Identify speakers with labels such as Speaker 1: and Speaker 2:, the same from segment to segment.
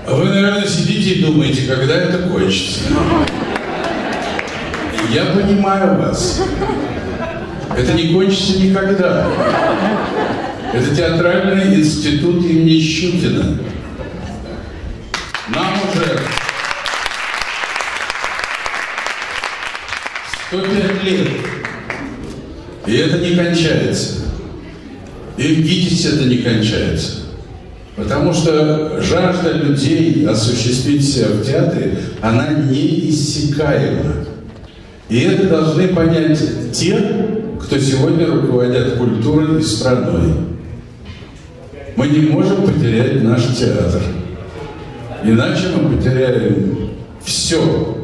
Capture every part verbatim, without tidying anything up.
Speaker 1: Вы, наверное, сидите и думаете, когда это кончится. Я понимаю вас. Это не кончится никогда. Это театральный институт имени Щукина. Нам уже сто пять лет. И это не кончается. И в ГИТИСе это не кончается. Потому что жажда людей осуществить себя в театре, она неиссякаема. И это должны понять те, кто сегодня руководят культурой и страной. Мы не можем потерять наш театр. Иначе мы потеряем все.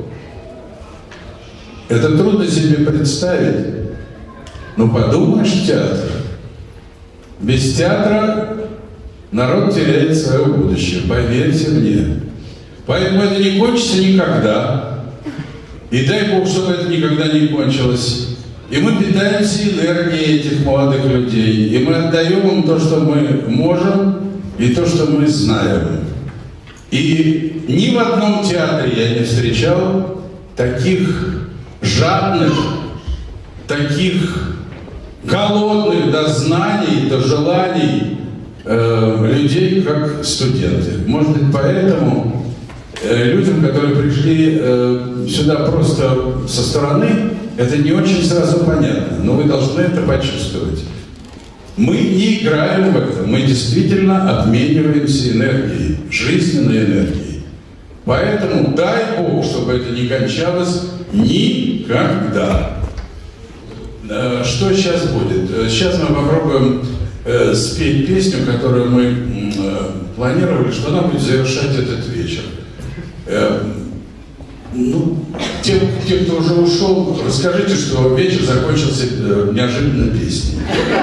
Speaker 1: Это трудно себе представить. Но подумаешь, театр. Без театра народ теряет свое будущее, поверьте мне. Поэтому это не кончится никогда. И дай Бог, чтобы это никогда не кончилось. И мы питаемся энергией этих молодых людей. И мы отдаем им то, что мы можем, и то, что мы знаем. И ни в одном театре я не встречал таких жадных, таких голодных до знаний, до желаний э, людей, как студенты. Может быть, поэтому э, людям, которые пришли э, сюда просто со стороны, это не очень сразу понятно, но вы должны это почувствовать. Мы не играем в это, мы действительно обмениваемся энергией, жизненной энергией. Поэтому дай Бог, чтобы это не кончалось никогда. Что сейчас будет? Сейчас мы попробуем э, спеть песню, которую мы э, планировали, что она будет завершать этот вечер. Э, ну, те, те, кто уже ушел, расскажите, что вечер закончился э, неожиданно песней.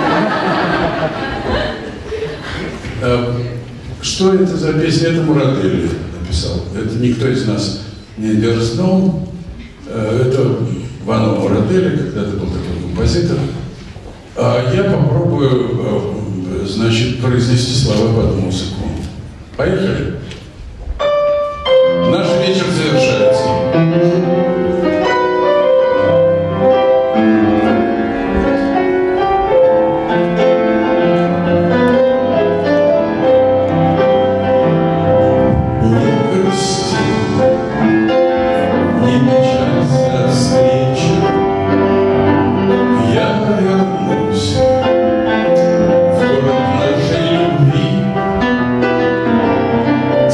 Speaker 1: Э, что это за песня? Это Мурадели написал. Это никто из нас не дерзнул. Э, это Вано Мурадели, когда-то был такой композитор. А я попробую, значит, произнести слова под музыку. Поехали. Наш вечер завершается.
Speaker 2: Thank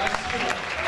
Speaker 1: Спасибо.